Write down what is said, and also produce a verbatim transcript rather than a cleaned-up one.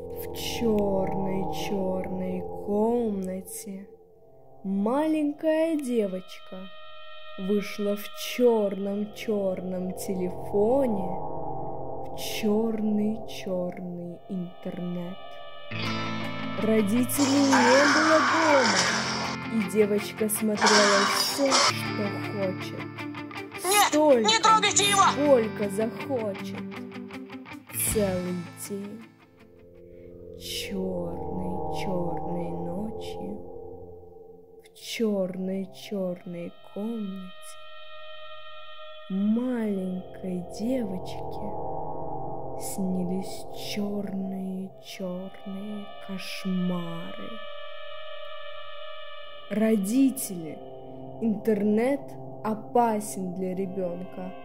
В черной-черной комнате маленькая девочка вышла в черном-черном телефоне в черный-черный интернет. Родителей не было дома, и девочка смотрела все, что хочет. Нет, Столько, не трогайте его! сколько захочет. Целый день. Черной-черной ночью в черной-черной комнате маленькой девочке снились черные-черные кошмары. Родители, интернет опасен для ребенка.